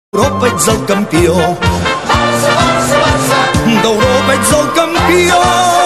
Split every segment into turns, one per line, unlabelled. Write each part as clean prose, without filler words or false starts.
Europa ets el campió. Barça, Barça, Barça. D'Europa ets el campió.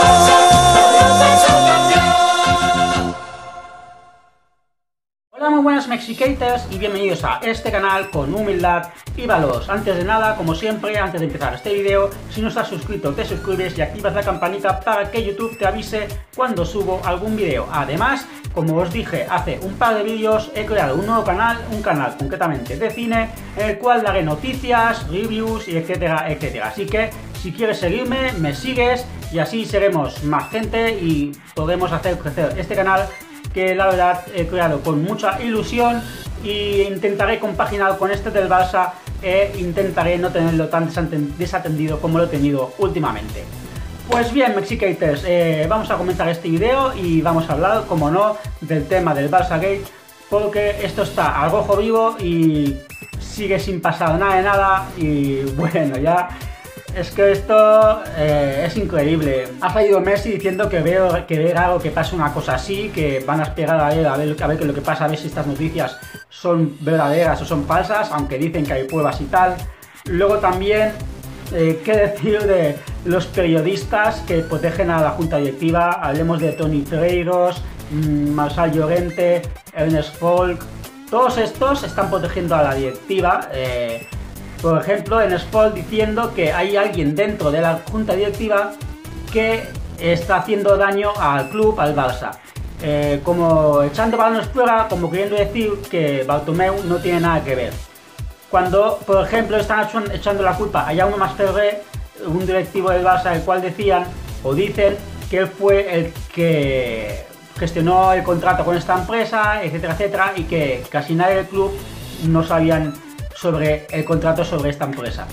Hola, muy buenas Mexicators y bienvenidos a este canal con humildad y valor. Antes de nada, como siempre, antes de empezar este vídeo, si no estás suscrito te suscribes y activas la campanita para que YouTube te avise cuando subo algún vídeo. Además, como os dije hace un par de vídeos, he creado un nuevo canal, un canal concretamente de cine, en el cual daré noticias, reviews y etcétera, etcétera. Así que si quieres seguirme, me sigues y así seremos más gente y podremos hacer crecer este canal que la verdad he creado con mucha ilusión, y intentaré compaginar con este del Barça e intentaré no tenerlo tan desatendido como lo he tenido últimamente. Pues bien, Mexicators, vamos a comenzar este video y vamos a hablar, como no, del tema del Barça Gate, porque esto está al rojo vivo y sigue sin pasar nada de nada. Y bueno, ya es que esto es increíble. Ha salido Messi diciendo que ve raro que pase una cosa así, que van a esperar a ver qué es lo que pasa, a ver si estas noticias son verdaderas o son falsas, aunque dicen que hay pruebas y tal. Luego también, qué decir de los periodistas que protegen a la junta directiva. Hablemos de Toni Freiros, Marçal Llorente, Ernest Folk. Todos estos están protegiendo a la directiva. Por ejemplo, en Sport diciendo que hay alguien dentro de la junta directiva que está haciendo daño al club, al Barça. Como echando balones fuera, como queriendo decir que Bartomeu no tiene nada que ver. Cuando, por ejemplo, están echando la culpa a Jaume Masferrer, un directivo del Barça, el cual decían o dicen que él fue el que gestionó el contrato con esta empresa, etcétera, etcétera, y que casi nadie del club no sabían sobre el contrato sobre esta empresa.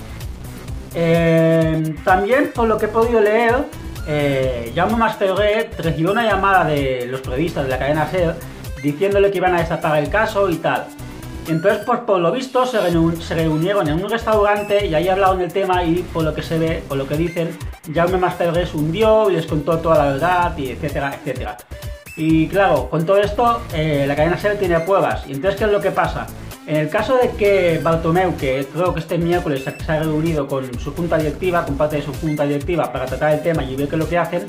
También, por lo que he podido leer, Jaume Masferrer recibió una llamada de los periodistas de la cadena SER diciéndole que iban a destapar el caso y tal. Entonces, pues por lo visto se reunieron en un restaurante y ahí hablaron del tema, y por lo que se ve, por lo que dicen, Jaume Masferrer se hundió y les contó toda la verdad, y etcétera, etcétera. Y claro, con todo esto, la cadena SER tiene pruebas. Y entonces, ¿qué es lo que pasa? En el caso de que Bartomeu, que creo que este miércoles se ha reunido con su junta directiva, con parte de su junta directiva, para tratar el tema y ver qué es lo que hacen,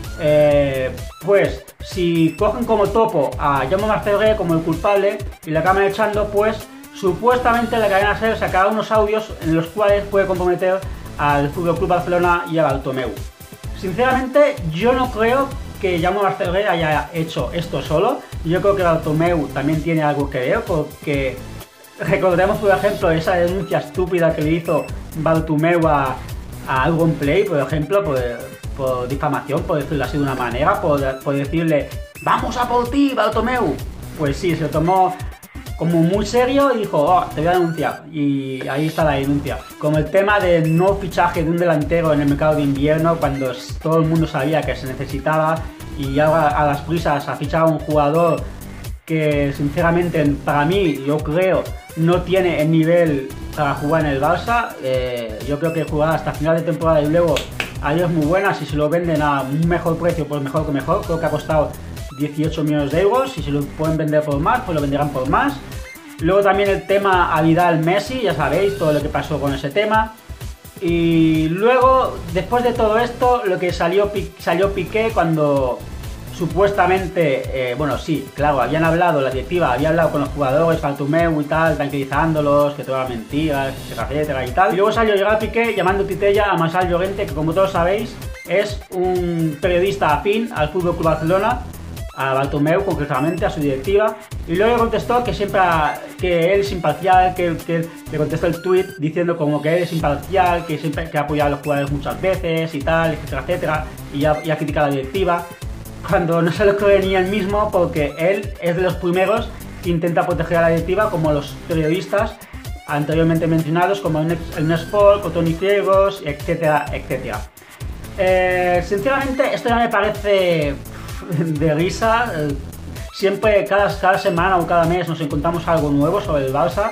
pues si cogen como topo a Jaume Masferrer como el culpable y la acaban echando, pues supuestamente la cadena SER sacará unos audios en los cuales puede comprometer al FC Barcelona y a Bartomeu. Sinceramente, yo no creo que Jaume Masferrer haya hecho esto solo. Yo creo que Bartomeu también tiene algo que ver, porque recordemos, por ejemplo, esa denuncia estúpida que le hizo Bartomeu a Auronplay, por ejemplo, por difamación, por decirlo así de una manera, por decirle ¡vamos a por ti, Bartomeu! Pues sí, se lo tomó como muy serio y dijo ¡oh, te voy a denunciar! Y ahí está la denuncia. Como el tema del no fichaje de un delantero en el mercado de invierno, cuando todo el mundo sabía que se necesitaba, y ahora a las prisas ha fichado a un jugador que sinceramente para mí, yo creo, no tiene el nivel para jugar en el Barça. Yo creo que jugará hasta final de temporada y luego adiós muy buenas, y si lo venden a un mejor precio, pues mejor que mejor. Creo que ha costado 18 millones de euros, y si lo pueden vender por más, pues lo venderán por más. Luego también el tema a Vidal Messi, ya sabéis todo lo que pasó con ese tema. Y luego, después de todo esto, lo que salió Piqué cuando supuestamente, bueno, sí, claro, habían hablado, la directiva había hablado con los jugadores, Bartomeu y tal, tranquilizándolos, que todo era mentira, etcétera, etcétera y tal. Y luego salió Gerard Piqué llamando titella a Marçal Llorente, que como todos sabéis es un periodista afín al FC Barcelona, a Bartomeu concretamente, a su directiva, y luego le contestó que siempre que él es imparcial, que le contestó el tweet diciendo como que él es imparcial, que siempre que ha apoyado a los jugadores muchas veces y tal, etcétera, etcétera, y ya critica a la directiva, cuando no se lo cree ni él mismo, porque él es de los primeros que intenta proteger a la directiva, como los periodistas anteriormente mencionados, como Ernest Folk o Toni Freiros, etcétera, etcétera. Sinceramente, esto ya me parece de risa. Siempre, cada semana o cada mes nos encontramos algo nuevo sobre el Barça.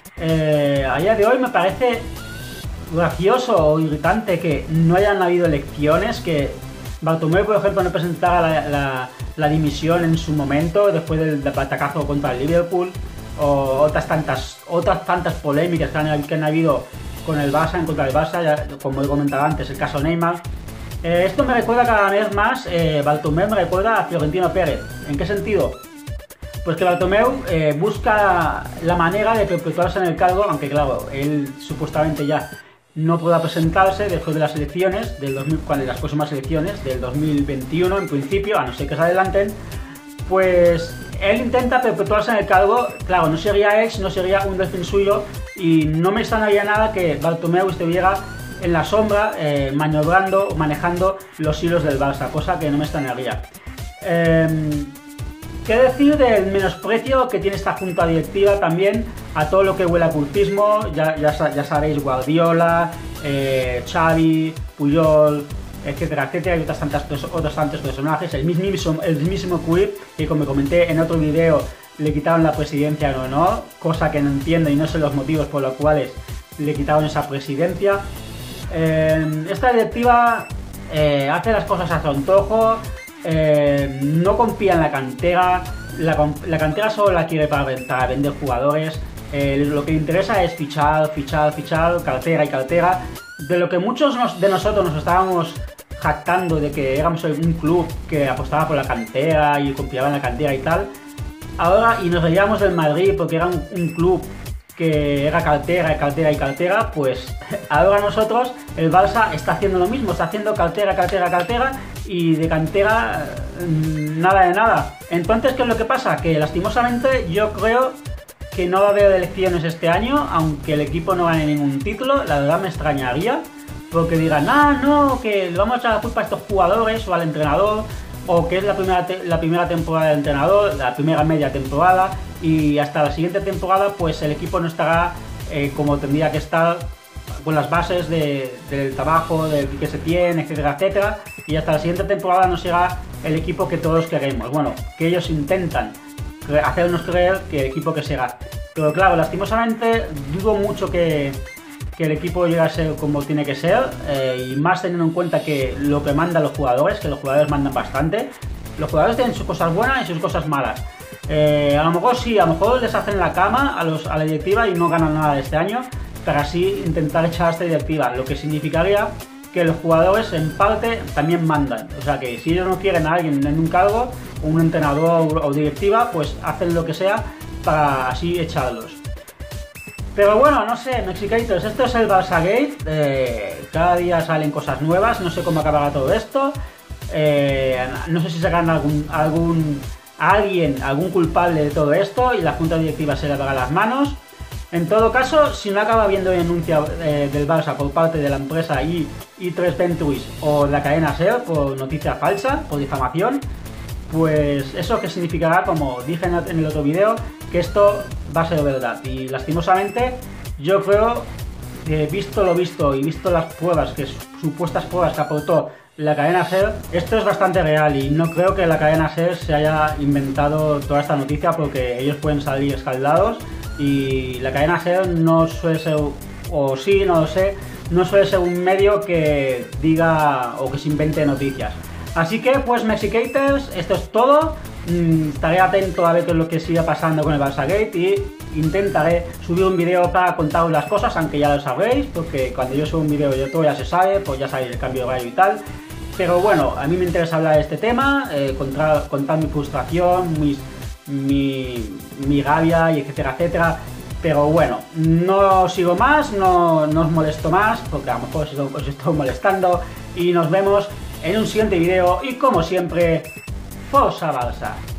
A día de hoy me parece gracioso o irritante que no hayan habido elecciones, que Bartomeu, por ejemplo, no presentara la dimisión en su momento después del batacazo contra el Liverpool, o otras tantas polémicas que han habido con el Barça, en contra del Barça, ya, como he comentado antes, el caso Neymar. Esto me recuerda cada vez más, Bartomeu me recuerda a Florentino Pérez. ¿En qué sentido? Pues que Bartomeu busca la manera de perpetuarse en el cargo, aunque claro, él supuestamente ya no podrá presentarse después de las elecciones, cuando las próximas elecciones del 2021 en principio, a no ser que se adelanten. Pues él intenta perpetuarse en el cargo, claro, no sería él, no sería un delfín suyo, y no me extrañaría nada que Bartomeu estuviera en la sombra, manejando los hilos del Barça, cosa que no me extrañaría. ¿Qué decir del menosprecio que tiene esta junta directiva también a todo lo que huele a cultismo? Ya sabéis, Guardiola, Xavi, Puyol, etcétera, etcétera, y otros tantos personajes. El mismo Cruyff, que como comenté en otro vídeo, le quitaron la presidencia en honor, cosa que no entiendo y no sé los motivos por los cuales le quitaron esa presidencia. Esta directiva hace las cosas a su antojo, no confía en la cantera, la cantera solo la quiere para vender jugadores. Lo que le interesa es fichar, cartera y cartera. De lo que muchos de nosotros nos estábamos jactando de que éramos un club que apostaba por la cantera y confiaba en la cantera y tal, ahora, y nos reíamos del Madrid porque era un club que era cartera, pues ahora nosotros, el Barça está haciendo lo mismo, está haciendo cartera, y de cantera nada de nada. Entonces, ¿qué es lo que pasa? Que lastimosamente yo creo que no va a haber elecciones este año, aunque el equipo no gane ningún título. La verdad me extrañaría, porque dirán, no, que le vamos a echar la culpa a estos jugadores o al entrenador, o que es la primera temporada del entrenador, la primera media temporada, y hasta la siguiente temporada pues el equipo no estará como tendría que estar, con las bases del trabajo que se tiene, etcétera, etcétera, y hasta la siguiente temporada no será el equipo que todos queremos. Bueno, que ellos intentan hacernos creer que el equipo que será. Pero claro, lastimosamente dudo mucho que el equipo llegue a ser como tiene que ser, y más teniendo en cuenta que lo que mandan los jugadores, que los jugadores mandan bastante. Los jugadores tienen sus cosas buenas y sus cosas malas. A lo mejor sí, a lo mejor les hacen la cama a la directiva y no ganan nada de este año, para así intentar echar a esta directiva, lo que significaría que los jugadores en parte también mandan. O sea que si ellos no quieren a alguien en un cargo, un entrenador o directiva, pues hacen lo que sea para así echarlos. Pero bueno, no sé, Mexicators, esto es el Barça Gate, cada día salen cosas nuevas, no sé cómo acabará todo esto, no sé si sacarán algún culpable de todo esto y la junta directiva se lavará las manos. En todo caso, si no acaba habiendo denuncia del Barça por parte de la empresa i3 Ventures o la cadena SER por noticia falsa, por difamación, pues eso que significará, como dije en el otro vídeo, que esto va a ser verdad. Y lastimosamente yo creo que visto lo visto y visto las pruebas, supuestas pruebas que aportó la cadena SER, esto es bastante real, y no creo que la cadena SER se haya inventado toda esta noticia, porque ellos pueden salir escaldados y la cadena SER no suele ser, o sí, no lo sé, no suele ser un medio que diga o que se invente noticias. Así que pues Mexicators, esto es todo. Estaré atento a ver qué es lo que siga pasando con el Barça Gate y intentaré subir un vídeo para contaros las cosas, aunque ya lo sabréis, porque cuando yo subo un vídeo de todo ya se sabe, pues ya sabéis el cambio de horario y tal. Pero bueno, a mí me interesa hablar de este tema, contar mi frustración, mi rabia y etcétera, etcétera. Pero bueno, no sigo más, no os molesto más, porque a lo mejor os estoy molestando, y nos vemos en un siguiente vídeo, y como siempre, Forza Barça.